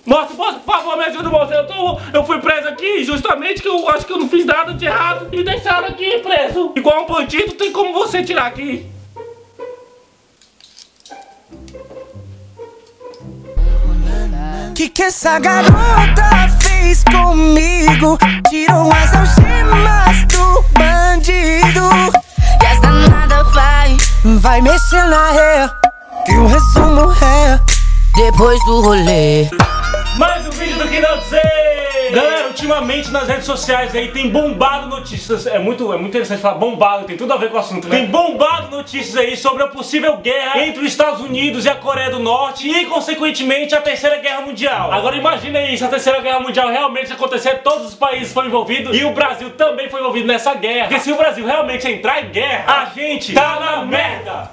Moça, por favor, me ajuda, moça. Eu fui preso aqui justamente que eu acho que eu não fiz nada de errado. Me deixaram aqui preso. Igual um bandido, tem como você tirar aqui. Que essa garota fez comigo? Tirou as algemas do bandido. E as danada vai mexer na ré. Que o resumo é depois do rolê. Mais um vídeo do Que Não Sei! Galera, ultimamente nas redes sociais aí tem bombado notícias. É muito interessante falar bombado, tem tudo a ver com o assunto, né? Tem bombado notícias aí sobre a possível guerra entre os Estados Unidos e a Coreia do Norte e, consequentemente, a Terceira Guerra Mundial. Agora imagina aí, se a Terceira Guerra Mundial realmente acontecer, todos os países foram envolvidos e o Brasil também foi envolvido nessa guerra. Porque se o Brasil realmente entrar em guerra, a gente tá na merda!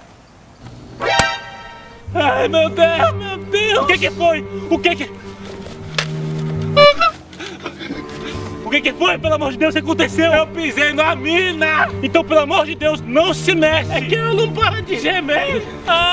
Ai, meu Deus, meu Deus! O que foi? O que foi? Pelo amor de Deus, o que aconteceu? Eu pisei numa mina! Então, pelo amor de Deus, não se mexe! É que ela não para de gemer!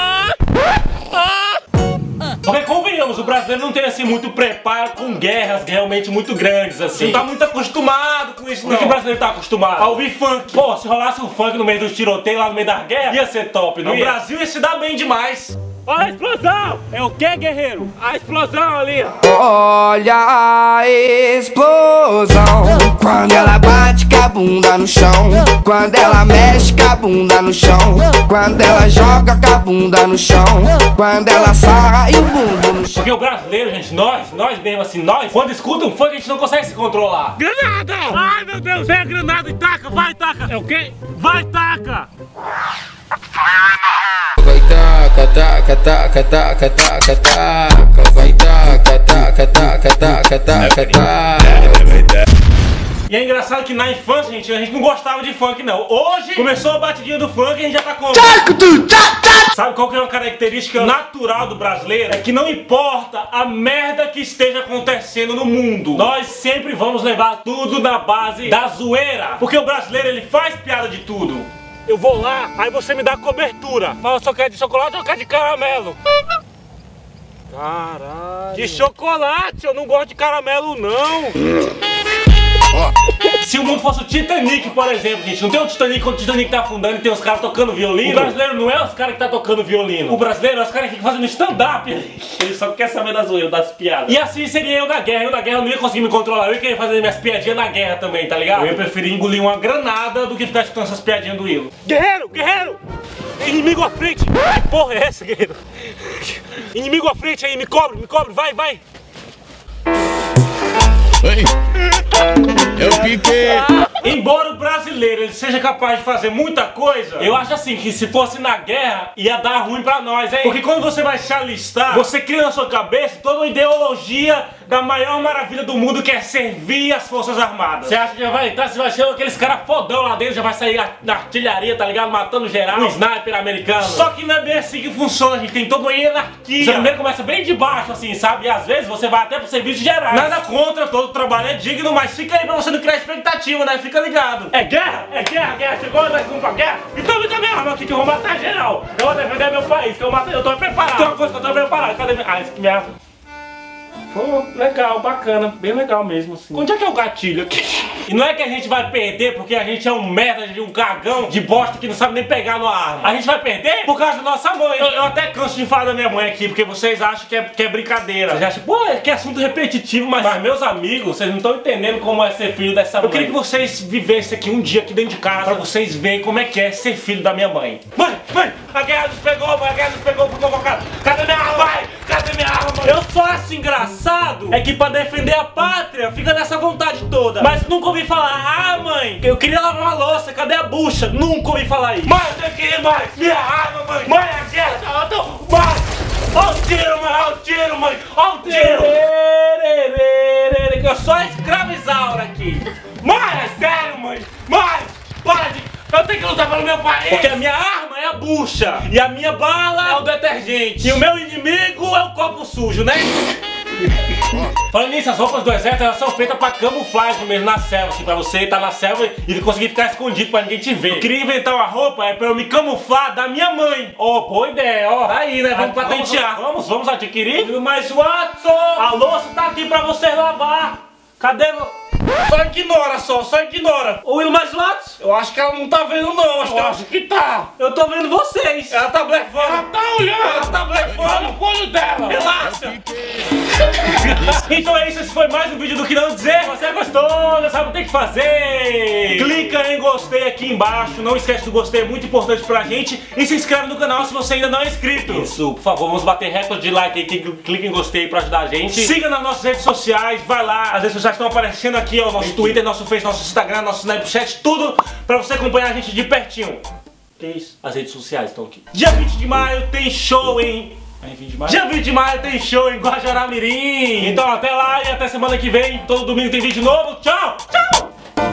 Porque convenhamos, o brasileiro não tem assim muito preparo com guerras realmente muito grandes assim. Não tá muito acostumado com isso não. O que o brasileiro tá acostumado? A ouvir funk. Pô, se rolasse um funk no meio dos tiroteios lá no meio da guerra, ia ser top, não? O Brasil ia se dar bem demais. Olha a explosão! É o que, guerreiro? A explosão ali! Olha a explosão. Quando ela bate com a bunda no chão. Quando ela mexe com a bunda no chão. Quando ela joga com a bunda no chão. Quando ela sarra e o bumbum no chão. Porque o brasileiro, gente, nós mesmo assim, quando escuta um funk a gente não consegue se controlar. Granada! Ai meu Deus, vem a granada e taca, vai taca! É o quê? Vai taca! Vai taca, taca, taca, taca, taca, taca. Vai taca, taca, taca, taca, taca, taca. E é engraçado que na infância, gente, a gente não gostava de funk, não. Hoje, começou a batidinha do funk e a gente já tá com... Sabe qual que é uma característica natural do brasileiro? É que não importa a merda que esteja acontecendo no mundo, nós sempre vamos levar tudo na base da zoeira. Porque o brasileiro, ele faz piada de tudo. Eu vou lá, aí você me dá cobertura. Fala, só quer de chocolate ou quer de caramelo? Caralho. De chocolate, eu não gosto de caramelo, não. Se o mundo fosse o Titanic, por exemplo, gente, não tem o Titanic quando o Titanic tá afundando e tem os caras tocando violino? O brasileiro não é os caras que tá tocando violino. O brasileiro é os caras que ficam fazendo stand-up. Ele só quer saber das zoeiras, das piadas. E assim seria eu na guerra. Eu na guerra não ia conseguir me controlar. Eu ia querer fazer minhas piadinhas na guerra também, tá ligado? Eu ia preferir engolir uma granada do que ficar escutando essas piadinhas do Willo. Guerreiro, guerreiro! Inimigo à frente! Que porra é essa, guerreiro? Inimigo à frente aí, me cobre, vai, vai! Oi, eu piquei. Embora o brasileiro ele seja capaz de fazer muita coisa, eu acho assim que se fosse na guerra ia dar ruim pra nós, hein? Porque quando você vai se alistar, você cria na sua cabeça toda uma ideologia da maior maravilha do mundo, que é servir as forças armadas. Você acha que já vai entrar, você vai ser aqueles caras fodão lá dentro, já vai sair na artilharia, tá ligado? Matando geral, um sniper americano. Só que não é bem assim que funciona, a gente tem toda uma hierarquia. Você primeiro começa bem de baixo assim, sabe? E às vezes você vai até pro serviço geral. Nada contra, todo trabalho é digno, mas fica aí pra você não criar expectativa, né? Fica ligado. É guerra, guerra, chegou, nós vamos pra guerra. Então me dá minha arma aqui que eu vou matar geral. Eu vou defender meu país, que eu tô preparado. Tem uma coisa que eu tô preparado, cadê minha... Ah, isso que minha arma... Pô, legal, bacana, bem legal mesmo assim. Onde é que é o gatilho aqui? E não é que a gente vai perder porque a gente é um merda de um cagão de bosta que não sabe nem pegar numa arma. A gente vai perder por causa da nossa mãe. Eu até canso de falar da minha mãe aqui, porque vocês acham que é brincadeira. Vocês acham, pô, que assunto repetitivo, mas meus amigos, vocês não estão entendendo como é ser filho dessa mãe. Eu queria que vocês vivessem aqui um dia aqui dentro de casa, pra vocês verem como é que é ser filho da minha mãe. Mãe, a guerra nos pegou, mãe, a guerra nos pegou, fui convocado. Cadê minha arma, mãe? Cadê minha arma, mãe? Eu só acho engraçado é que pra defender a pátria fica nessa vontade toda. Mas nunca ouvi falar, ah mãe, eu queria lavar uma louça, cadê a bucha? Nunca ouvi falar isso. Mãe, tem que ir, mãe, minha arma, mãe. Mãe, a guerra, mãe. Ó o tiro, mãe, ó o tiro, mãe. Ó o tiro. Que eu sou escravizaura aqui. Mãe, é sério, mãe. Mãe, para de... Eu tenho que lutar pelo meu país. Porque a minha arma é a bucha. E a minha bala é o detergente. E o meu inimigo é o copo sujo, né? Falando nisso, as roupas do exército, elas são feitas pra camuflagem mesmo na selva, assim, pra você estar na selva e conseguir ficar escondido pra ninguém te ver. Eu queria inventar uma roupa pra eu me camuflar da minha mãe. Ó, boa ideia, ó. Aí, né, vamos patentear. Vamos adquirir. Mas Watson, a louça tá aqui pra você lavar. Cadê? Só ignora. Ô, Will, mas Watson, eu acho que ela não tá vendo não, acho que tá. Eu tô vendo vocês. Ela tá blefando. Ela tá olhando. Ela tá blefando o olho dela. Relaxa. Então é isso, esse foi mais um vídeo do Que Não Dizer. Se você gostou, já sabe o que tem que fazer. Clica em gostei aqui embaixo. Não esquece do gostei, é muito importante pra gente. E se inscreve no canal se você ainda não é inscrito. Isso, por favor, vamos bater recorde de like aí. Clica em gostei pra ajudar a gente. Siga nas nossas redes sociais, vai lá. As redes sociais estão aparecendo aqui, ó. Nosso Twitter, nosso Face, nosso Instagram, nosso Snapchat, tudo pra você acompanhar a gente de pertinho. Que isso? As redes sociais estão aqui. Dia 20 de maio tem show, hein? Dia 20 de maio tem show em Guajará-Mirim. Então até lá e até semana que vem. Todo domingo tem vídeo novo. Tchau! Tchau!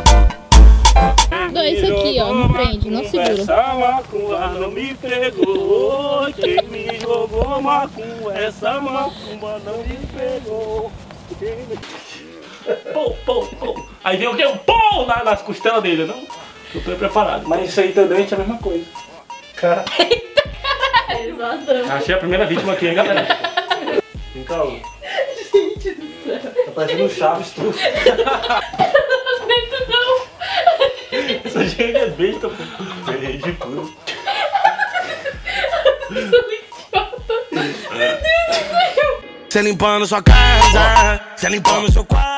Isso aqui, ó, não prende, não segura. Essa macumba não me pegou. Quem me jogou macumba, essa macumba não me pegou. Pô. Aí vem o que? Um pô nas costelas dele, não? Eu tô preparado. Mas isso aí também é a mesma coisa. Cara. Achei a primeira vítima aqui, hein, galera? Vem cá, ó. Gente do céu. Tá parecendo um Chaves tudo. Não aguento não. Essa gente é besta, pô. É ridículo. Eu sou muito idiota. Meu Deus do céu. Cê limpando sua casa, cê limpando seu quarto.